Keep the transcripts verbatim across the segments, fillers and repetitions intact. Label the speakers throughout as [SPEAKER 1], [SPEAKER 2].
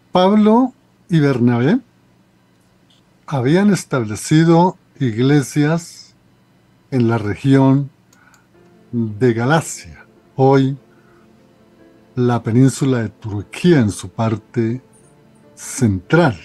[SPEAKER 1] Pablo y Bernabé habían establecido iglesias en la región de Galacia, hoy la península de Turquía en su parte central.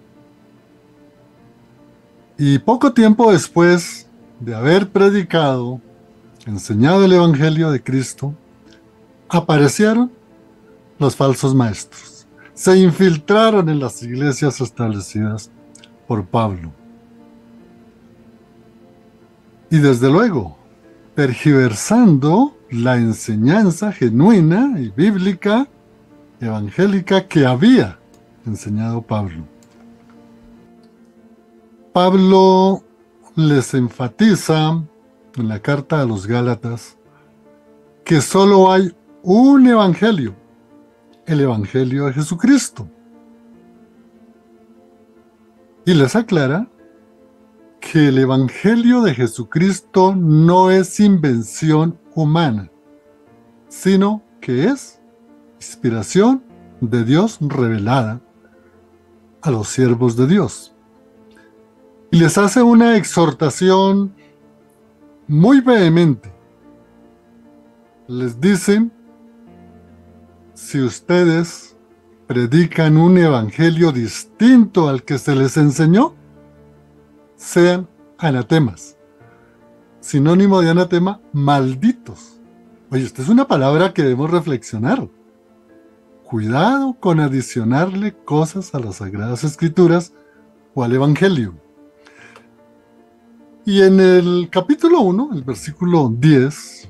[SPEAKER 1] Y poco tiempo después de haber predicado, enseñado el Evangelio de Cristo, aparecieron los falsos maestros. Se infiltraron en las iglesias establecidas por Pablo. Y desde luego, tergiversando la enseñanza genuina y bíblica, evangélica que había enseñado Pablo. Pablo les enfatiza en la carta a los Gálatas que solo hay un evangelio, el evangelio de Jesucristo. Y les aclara que el evangelio de Jesucristo no es invención humana, sino que es inspiración de Dios revelada a los siervos de Dios. Y les hace una exhortación muy vehemente. Les dicen, si ustedes predican un evangelio distinto al que se les enseñó, sean anatemas. Sinónimo de anatema, malditos. Oye, esta es una palabra que debemos reflexionar. Cuidado con adicionarle cosas a las Sagradas Escrituras o al Evangelio. Y en el capítulo uno, el versículo diez,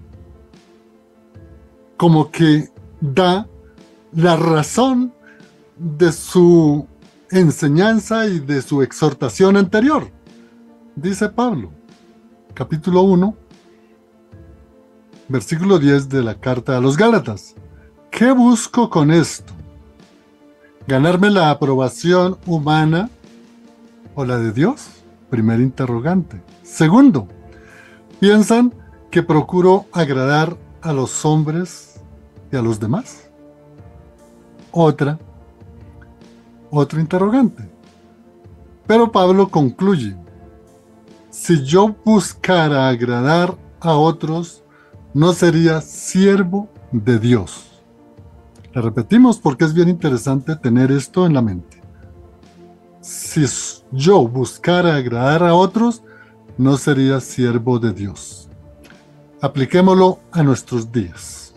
[SPEAKER 1] como que da la razón de su enseñanza y de su exhortación anterior. Dice Pablo, capítulo uno, versículo diez de la carta a los Gálatas. ¿Qué busco con esto? ¿Ganarme la aprobación humana o la de Dios? Primer interrogante. Segundo, ¿piensan que procuro agradar a los hombres y a los demás? Otra, otro interrogante. Pero Pablo concluye, si yo buscara agradar a otros, no sería siervo de Dios. Le repetimos porque es bien interesante tener esto en la mente. Si yo buscara agradar a otros, no sería siervo de Dios. Apliquémoslo a nuestros días.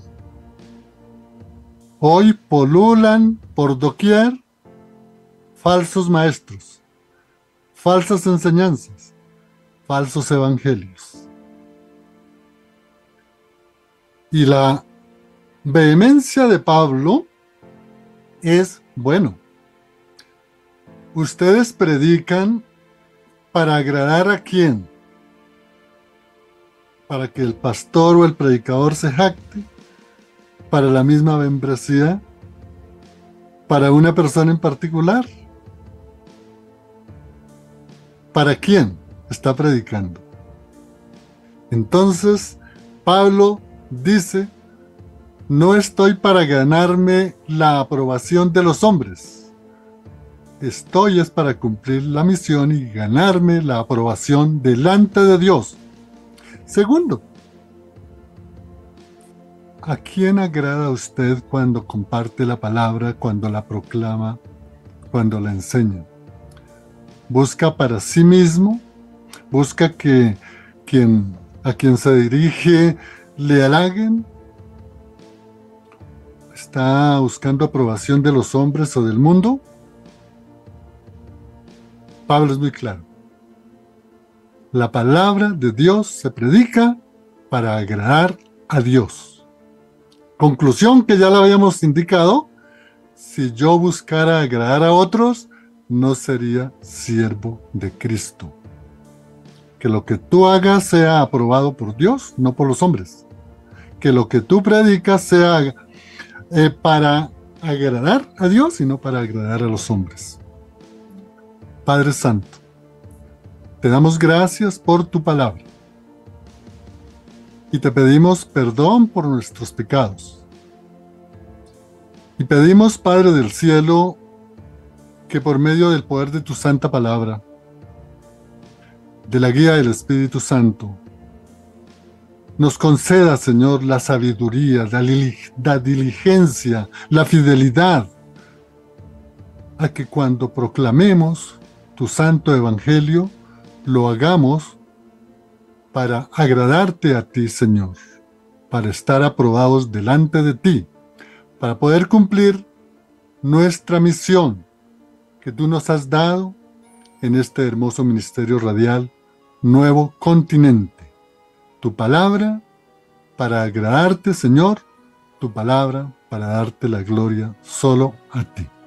[SPEAKER 1] Hoy pululan por doquier falsos maestros, falsas enseñanzas, falsos evangelios. Y la vehemencia de Pablo es, bueno, ustedes predican para agradar a quién, para que el pastor o el predicador se jacte, para la misma membresía, para una persona en particular. ¿Para quién está predicando? Entonces, Pablo dice, no estoy para ganarme la aprobación de los hombres. Estoy es para cumplir la misión y ganarme la aprobación delante de Dios. Segundo, ¿a quién agrada usted cuando comparte la palabra, cuando la proclama, cuando la enseña? ¿Busca para sí mismo? ¿Busca que quien, a quien se dirige le halaguen? ¿Está buscando aprobación de los hombres o del mundo? Pablo es muy claro. La palabra de Dios se predica para agradar a Dios. Conclusión que ya la habíamos indicado, si yo buscara agradar a otros, no sería siervo de Cristo. Que lo que tú hagas sea aprobado por Dios, no por los hombres. Que lo que tú predicas sea eh, para agradar a Dios y no para agradar a los hombres. Padre Santo, te damos gracias por tu palabra y te pedimos perdón por nuestros pecados. Y pedimos, Padre del cielo, que por medio del poder de tu santa palabra, de la guía del Espíritu Santo, nos conceda, Señor, la sabiduría, la, la diligencia, la fidelidad, a que cuando proclamemos tu santo evangelio, lo hagamos para agradarte a ti, Señor, para estar aprobados delante de ti, para poder cumplir nuestra misión que tú nos has dado en este hermoso ministerio radial, Nuevo Continente. Tu palabra para agradarte, Señor, tu palabra para darte la gloria solo a ti.